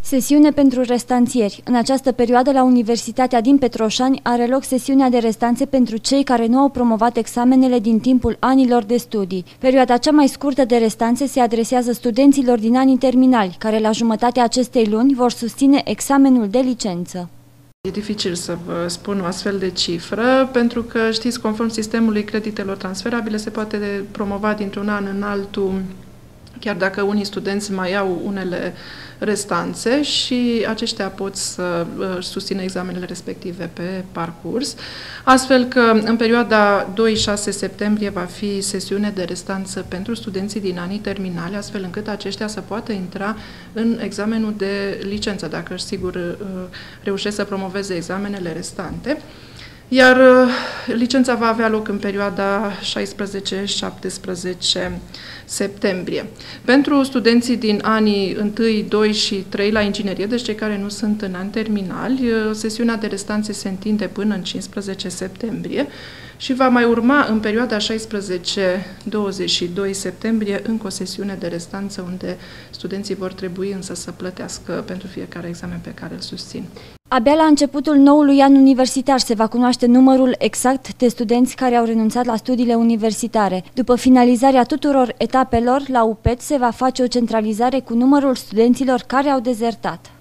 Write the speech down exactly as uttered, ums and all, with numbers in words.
Sesiune pentru restanțieri. În această perioadă, la Universitatea din Petroșani, are loc sesiunea de restanțe pentru cei care nu au promovat examenele din timpul anilor de studii. Perioada cea mai scurtă de restanțe se adresează studenților din anii terminali, care la jumătatea acestei luni vor susține examenul de licență. E dificil să vă spun o astfel de cifră, pentru că, știți, conform sistemului creditelor transferabile, se poate promova dintr-un an în altul, chiar dacă unii studenți mai au unele restanțe și aceștia pot să susțină examenele respective pe parcurs. Astfel că în perioada doi șase septembrie va fi sesiune de restanță pentru studenții din anii terminali, astfel încât aceștia să poată intra în examenul de licență, dacă sigur reușesc să promoveze examenele restante. Iar licența va avea loc în perioada șaisprezece șaptesprezece septembrie. Pentru studenții din anii unu, doi și trei la inginerie, deci cei care nu sunt în ani terminali, sesiunea de restanțe se întinde până în cincisprezece septembrie și va mai urma în perioada șaisprezece douăzeci și doi septembrie încă o sesiune de restanță unde studenții vor trebui însă să plătească pentru fiecare examen pe care îl susțin. Abia la începutul noului an universitar se va cunoaște numărul exact de studenți care au renunțat la studiile universitare. După finalizarea tuturor etapelor, la U P E T se va face o centralizare cu numărul studenților care au dezertat.